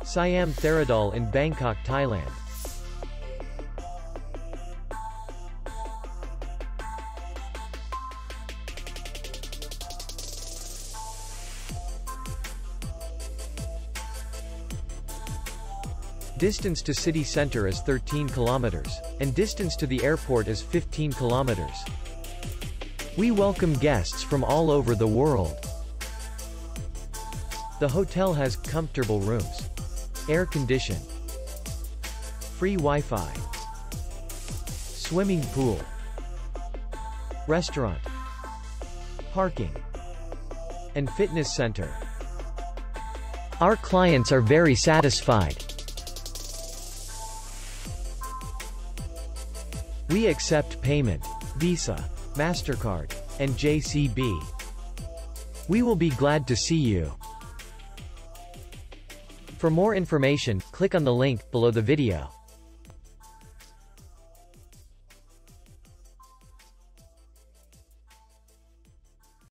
Siam Tharadol in Bangkok, Thailand. Distance to city center is 13 kilometers, and distance to the airport is 15 kilometers. We welcome guests from all over the world. The hotel has comfortable rooms, air condition, free Wi-Fi, swimming pool, restaurant, parking, and fitness center. Our clients are very satisfied. We accept payment, Visa, MasterCard, and JCB. We will be glad to see you. For more information, click on the link below the video.